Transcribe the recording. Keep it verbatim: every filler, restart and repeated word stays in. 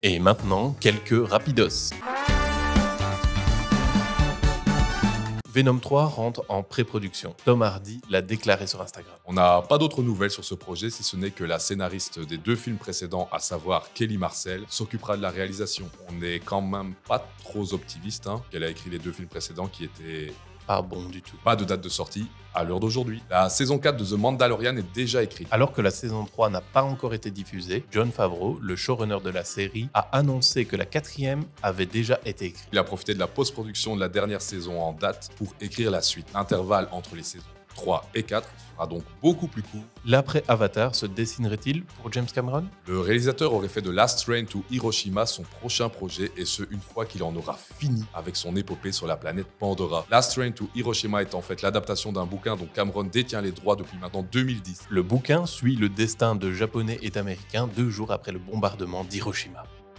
Et maintenant, quelques rapidos. Venom trois rentre en pré-production. Tom Hardy l'a déclaré sur Instagram. On n'a pas d'autres nouvelles sur ce projet, si ce n'est que la scénariste des deux films précédents, à savoir Kelly Marcel, s'occupera de la réalisation. On n'est quand même pas trop optimiste, hein, qu'elle a écrit les deux films précédents qui étaient pas bon du tout. Pas de date de sortie à l'heure d'aujourd'hui. La saison quatre de The Mandalorian est déjà écrite. Alors que la saison trois n'a pas encore été diffusée, Jon Favreau, le showrunner de la série, a annoncé que la quatrième avait déjà été écrite. Il a profité de la post-production de la dernière saison en date pour écrire la suite. L'intervalle entre les saisons trois et quatre sera donc beaucoup plus court. L'après-Avatar se dessinerait-il pour James Cameron? Le réalisateur aurait fait de Last Train to Hiroshima son prochain projet, et ce une fois qu'il en aura fini avec son épopée sur la planète Pandora. Last Train to Hiroshima est en fait l'adaptation d'un bouquin dont Cameron détient les droits depuis maintenant deux mille dix. Le bouquin suit le destin de Japonais et d'Américains deux jours après le bombardement d'Hiroshima.